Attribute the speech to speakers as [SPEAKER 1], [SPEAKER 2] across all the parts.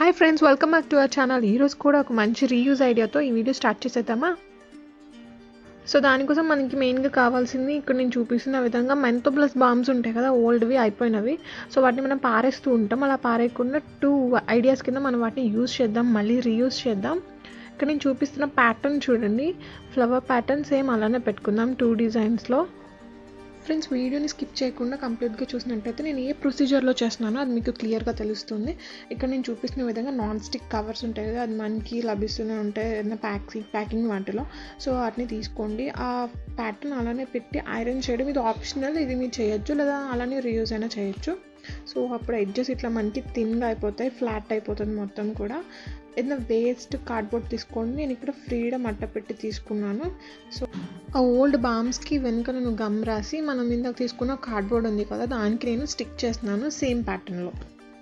[SPEAKER 1] Hi friends, welcome back to our channel. ఈరోజు కూడా ఒక మంచి రీయూజ్ ఐడియాతో ఈ వీడియో స్టార్ట్ చేసేద్దామా? సో దానికోసం మనకి మెయిన్గా కావాల్సింది ఇక్కడ నేను చూపిస్తున్న విధంగా మెంతో ప్లస్ బామ్స్ ఉంటాయి కదా, ఓల్డ్వి అయిపోయినవి. సో వాటిని మనం పారేస్తూ ఉంటాం. అలా పారేయకుండా 2 ఐడియాస్ కింద మనం వాటిని యూజ్ చేద్దాం, మళ్ళీ రీయూజ్ చేద్దాం. ఇక్కడ నేను చూపిస్తున్న ప్యాటర్న్ చూడండి, ఫ్లవర్ ప్యాటర్న్ సేమ్ అలానే పెట్టుకుందాం 2 డిజైన్స్లో. ఫ్రెండ్స్, వీడియోని స్కిప్ చేయకుండా కంప్లీట్గా చూసినట్టయితే నేను ఏ ప్రొసీజర్లో చేస్తున్నానో అది మీకు క్లియర్గా తెలుస్తుంది. ఇక్కడ నేను చూపిస్తున్న విధంగా నాన్ స్టిక్ కవర్స్ ఉంటాయి కదా, అది మనకి లభిస్తూనే ఉంటాయి ఏదైనా ప్యాకింగ్ వాటిలో. సో వాటిని తీసుకోండి. ఆ ప్యాటర్న్ అలానే పెట్టి ఐరన్ చేయడం ఇది ఆప్షనల్, ఇది మీరు చేయొచ్చు లేదా అలానే రీయూజ్ అయినా చేయొచ్చు. సో అప్పుడు ఎడ్జెస్ ఇట్లా మనకి థిన్గా అయిపోతాయి, ఫ్లాట్ అయిపోతుంది మొత్తం కూడా. ఏదైనా వేస్ట్ కార్డ్బోర్డ్ తీసుకోండి. నేను ఇక్కడ ఫ్రీడమ్ అట్ట పెట్టి తీసుకున్నాను. సో ఆ ఓల్డ్ బామ్స్కి వెనుక నేను గమ్ రాసి మనం ఇందాక తీసుకున్న కార్డ్బోర్డ్ ఉంది కదా, దానికి నేను స్టిక్ చేస్తున్నాను సేమ్ ప్యాటర్న్లో.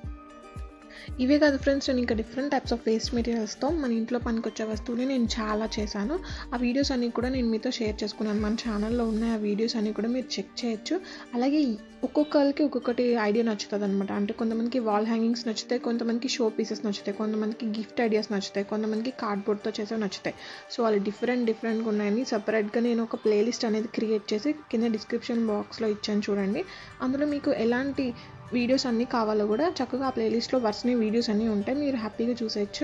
[SPEAKER 1] ఇవే కాదు ఫ్రెండ్స్, నేను ఇంకా డిఫరెంట్ టైప్స్ ఆఫ్ వేస్ట్ మెటీరియల్స్తో మన ఇంట్లో పనికొచ్చే వస్తువుని నేను చాలా చేశాను. ఆ వీడియోస్ అన్నీ కూడా నేను మీతో షేర్ చేసుకున్నాను. మన ఛానల్లో ఉన్నాయి ఆ వీడియోస్ అన్నీ కూడా మీరు చెక్ చేయొచ్చు. అలాగే ఒక్కొక్కరికి ఒక్కొక్కటి ఐడియా నచ్చుతుంది అనమాట. అంటే కొంతమందికి వాల్ హ్యాంగింగ్స్ నచ్చుతాయి, కొంతమందికి షో పీసెస్ నచ్చుతాయి, కొంతమందికి గిఫ్ట్ ఐడియాస్ నచ్చుతాయి, కొంతమందికి కార్డ్బోర్డ్తో చేసేవి నచ్చుతాయి. సో వాళ్ళు డిఫరెంట్గా ఉన్నాయని సపరేట్గా నేను ఒక ప్లేలిస్ట్ అనేది క్రియేట్ చేసి కింద డిస్క్రిప్షన్ బాక్స్లో ఇచ్చాను చూడండి. అందులో మీకు ఎలాంటి వీడియోస్ అన్నీ కావాలో కూడా చక్కగా ఆ ప్లేలిస్ట్లో వరుసనే వీడియోస్ అన్నీ ఉంటాయి, మీరు హ్యాపీగా చూసేయచ్చు.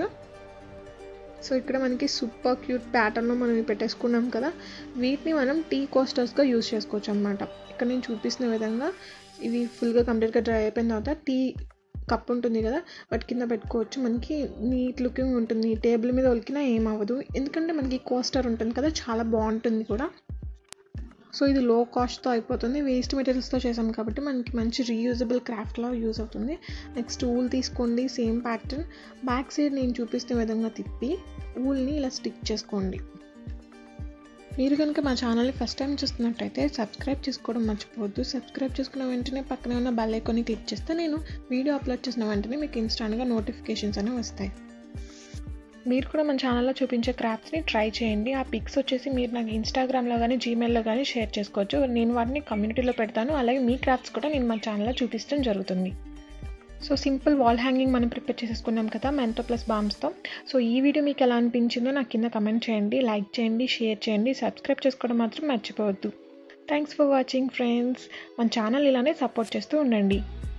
[SPEAKER 1] సో ఇక్కడ మనకి సూపర్ క్యూట్ ప్యాటర్న్లో మనం పెట్టేసుకున్నాం కదా, వీటిని మనం టీ కోస్టర్స్గా యూజ్ చేసుకోవచ్చు అనమాట. ఇక్కడ నేను చూపిస్తున్న విధంగా ఇవి ఫుల్గా కంప్లీట్గా డ్రై అయిపోయిన తర్వాత టీ కప్ ఉంటుంది కదా, వాటి కింద పెట్టుకోవచ్చు. మనకి నీట్ లుకింగ్ ఉంటుంది, టేబుల్ మీద ఒలికినా ఏమవ్వదు, ఎందుకంటే మనకి కోస్టర్ ఉంటుంది కదా, చాలా బాగుంటుంది కూడా. సో ఇది లో కాస్ట్తో అయిపోతుంది, వేస్ట్ మెటీరియల్స్తో చేసాం కాబట్టి మనకి మంచి రీయూజబుల్ క్రాఫ్ట్లో యూజ్ అవుతుంది. నెక్స్ట్ ఊల్ తీసుకోండి, సేమ్ ప్యాటర్న్ బ్యాక్ సైడ్ నేను చూపిస్తున్న విధంగా తిప్పి ఊల్ని ఇలా స్టిక్ చేసుకోండి. మీరు కనుక మా ఛానల్ని ఫస్ట్ టైం చూస్తున్నట్టయితే సబ్స్క్రైబ్ చేసుకోవడం మర్చిపోవద్దు. సబ్స్క్రైబ్ చేసుకున్న వెంటనే పక్కనే ఉన్న బెల్ ఐకాన్ని క్లిక్ చేస్తే నేను వీడియో అప్లోడ్ చేసిన వెంటనే మీకు ఇన్స్టాంట్గా నోటిఫికేషన్స్ అనేవి వస్తాయి. మీరు కూడా మన ఛానల్లో చూపించే క్రాఫ్ట్స్ని ట్రై చేయండి. ఆ పిక్స్ వచ్చేసి మీరు నాకు ఇన్స్టాగ్రామ్లో కానీ జీమెయిల్లో కానీ షేర్ చేసుకోవచ్చు. నేను వాటిని కమ్యూనిటీలో పెడతాను. అలాగే మీ క్రాఫ్ట్స్ కూడా నేను మన ఛానల్లో చూపించడం జరుగుతుంది. సో సింపుల్ వాల్ హ్యాంగింగ్ మనం ప్రిపేర్ చేసేసుకున్నాం కదా మెంతో ప్లస్ బామ్స్తో. సో ఈ వీడియో మీకు ఎలా అనిపించిందో నాకు కింద కమెంట్ చేయండి, లైక్ చేయండి, షేర్ చేయండి, సబ్స్క్రైబ్ చేసుకోవడం మాత్రం మర్చిపోవద్దు. Thanks for watching friends. మన ఛానల్ ఇలానే సపోర్ట్ చేస్తూ ఉండండి.